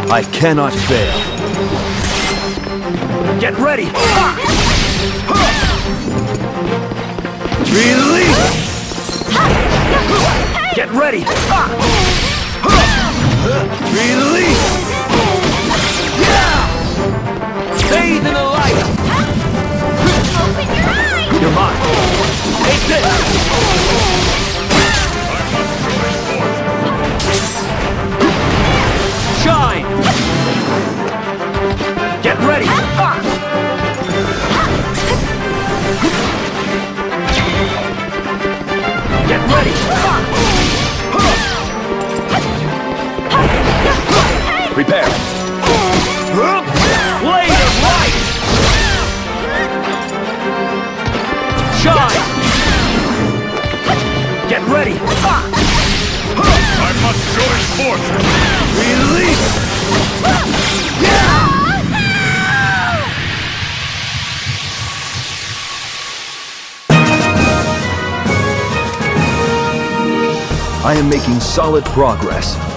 I cannot fail. Get ready! Release! Get ready! Release! Bathe in the light! Open your eyes! You're mine! Take this! Shine! Get ready! Get ready! Prepare! Blade of light! Shine! Get ready! I must join forces! Release! I am making solid progress.